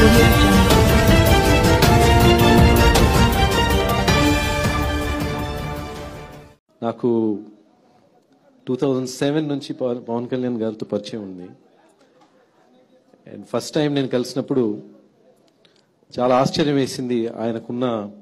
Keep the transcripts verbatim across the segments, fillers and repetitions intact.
audio jungle. నాకు two thousand seven నుంచి పవన్ కళ్యాణ్ గారితో పరిచయం ఉంది. అండ్ ఫస్ట్ టైం నేను కలిసినప్పుడు చాలా ఆశ్చర్యం వేసింది. ఆయనకున్న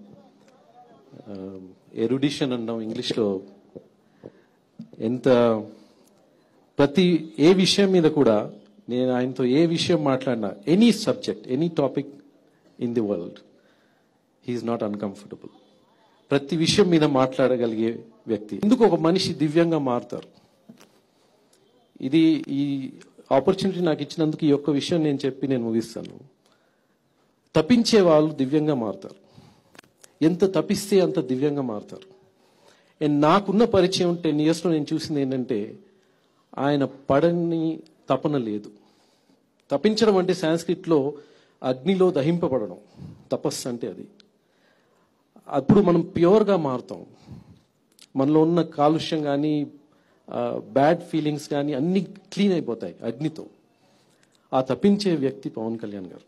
ఎరుడిషన్ అన్నాం ఇంగ్లీష్లో, ఎంత ప్రతి ఏ విషయం మీద కూడా నేను ఆయనతో ఏ విషయం మాట్లాడినా, any subject, any topic in the world, he's not uncomfortable. ప్రతి విషయం మీద మాట్లాడగలిగే వ్యక్తి. ఎందుకు ఒక మనిషి దివ్యంగా మారుతారు? ఇది ఈ ఆపర్చునిటీ నాకు ఇచ్చినందుకు ఈ ఒక్క విషయం నేను చెప్పి నేను ముగిస్తాను. తప్పించే వాళ్ళు దివ్యంగా మారుతారు. ఎంత తప్పిస్తే అంత దివ్యంగా మారుతారు. అండ్ నాకున్న పరిచయం టెన్ ఇయర్స్లో నేను చూసింది ఏంటంటే, ఆయన పడని తపన లేదు. తప్పించడం అంటే సాంస్క్రిట్లో అగ్నిలో దహింపబడడం, తపస్సు అంటే అది. అప్పుడు మనం ప్యూర్గా మారుతాం. మనలో ఉన్న కాలుష్యం కానీ, బ్యాడ్ ఫీలింగ్స్ కానీ అన్ని క్లీన్ అయిపోతాయి అగ్నితో. ఆ తప్పించే వ్యక్తి పవన్ కళ్యాణ్ గారు.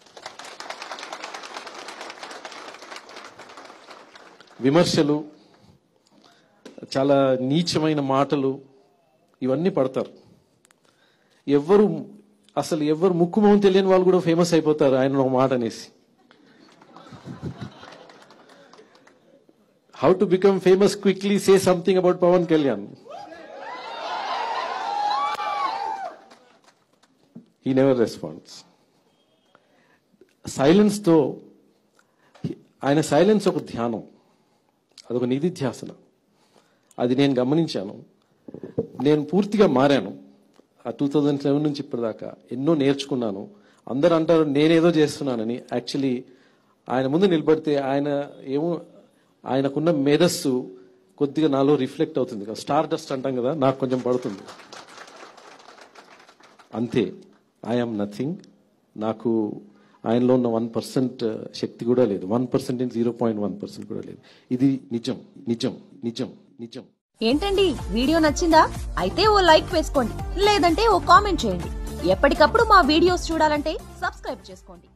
విమర్శలు, చాలా నీచమైన మాటలు, ఇవన్నీ పడతారు. ఎవరు అసలు ఎవరు ముక్కు మొహం తెలియని వాళ్ళు కూడా ఫేమస్ అయిపోతారు ఆయన ఒక మాట అనేసి. How to become famous quickly? Say something about Pawan Kalyan. He never responds. Silence తో ఆయన సైలెన్స్ ఒక ధ్యానం, అదొక నిధిధ్యాసన. అది నేను గమనించాను. నేను పూర్తిగా మారాను. ఆ టూ థౌజండ్ సెవెన్ నుంచి ఇప్పటిదాకా ఎన్నో నేర్చుకున్నాను. అందరూ అంటారు నేనేదో చేస్తున్నానని. యాక్చువల్లీ ఆయన ముందు నిలబడితే ఆయన ఏమో, ఆయనకున్న మేధస్సు కొద్దిగా నాలో రిఫ్లెక్ట్ అవుతుంది. స్టార్ డస్ట్ అంటాం కదా, నాకు కొంచెం పడుతుంది అంతే. I'm nothing. నాకు ఆయనలో ఉన్న వన్ పర్సెంట్ శక్తి కూడా లేదు. One percent zero point one percent కూడా లేదు. ఇది నిజం, నిజం, నిజం, నిజం. ఏంటండి, వీడియో నచ్చిందా? అయితే ఓ లైక్ వేసుకోండి, లేదంటే ఓ కామెంట్ చేయండి. ఎప్పటికప్పుడు మా వీడియోస్ చూడాలంటే సబ్స్క్రైబ్ చేసుకోండి.